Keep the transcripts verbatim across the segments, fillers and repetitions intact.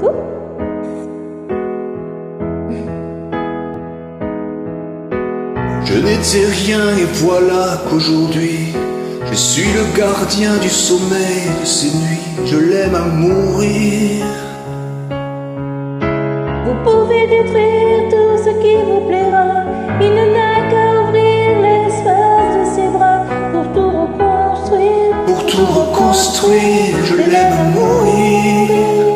tout. Je n'étais rien et voilà qu'aujourd'hui je suis le gardien du sommeil de ces nuits. Je l'aime à mourir. Vous pouvez détruire tout ce qui vous plaira. Il ne n'a qu'à ouvrir l'espace de ses bras pour tout reconstruire. Pour tout reconstruire, je l'aime à mourir.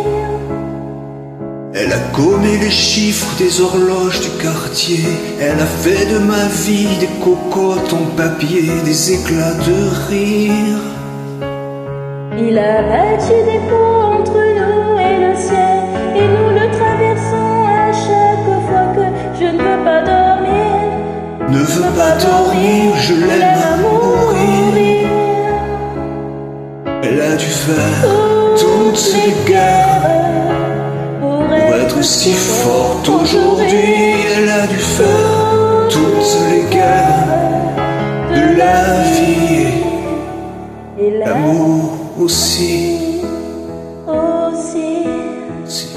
Elle a gommé les chiffres des horloges du quartier. Elle a fait de ma vie des cocottes en papier, des éclats de rire. Il a bâti des ponts entre nous et le ciel, et nous le traversons à chaque fois que je ne veux pas dormir. Ne veux pas dormir, je l'aime à mourir. Elle a dû faire toutes les guerres pour être si forte aujourd'hui. Elle a dû faire toutes les guerres de la vie Et l'amour aussi. aussi. Si.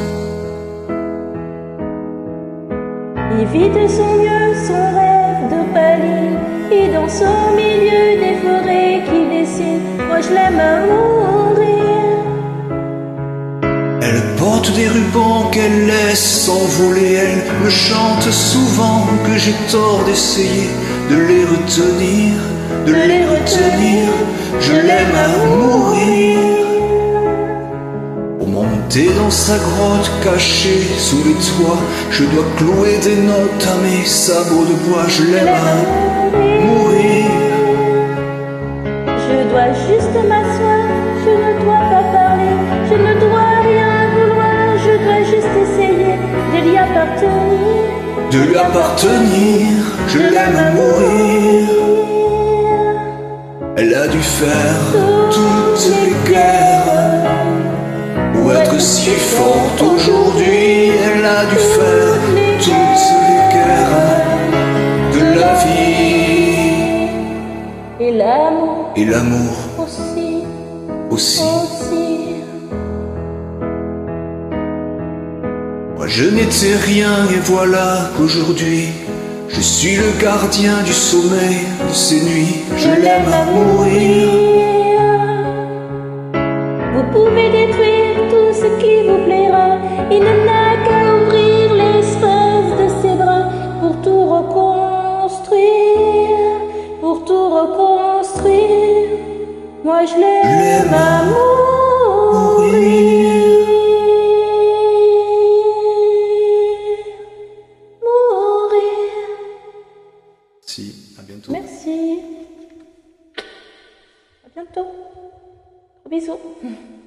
Il vit de son mieux son rêve de palier, et dans son milieu des forêts qui dessinent, moi je l'aime à mourir. Elle porte des rubans qu'elle laisse s'envoler. Elle me chante souvent que j'ai tort d'essayer de les retenir, de les retenir. Je l'aime à mourir. Pour monter dans sa grotte cachée sous les toits, je dois clouer des notes à mes sabots de bois. Je l'aime à mourir. Je dois juste m'asseoir, je ne dois pas parler, je ne dois rien vouloir, je dois juste essayer de lui appartenir. De lui appartenir, je l'aime à mourir. Elle a dû faire toutes les guerres pour être si forte aujourd'hui. Elle a dû faire toutes les guerres de la vie. Et l'amour Et l'amour aussi, aussi. aussi. Moi je n'étais rien et voilà qu'aujourd'hui je suis le gardien du sommeil de ces nuits. Je l'aime à mourir. Vous pouvez détruire tout ce qui vous plaira. Il ne n'a qu'à ouvrir l'espace de ses bras pour tout reconstruire, pour tout reconstruire. Moi je l'aime à mourir. Si, à bientôt. Merci. À bientôt. Bisous.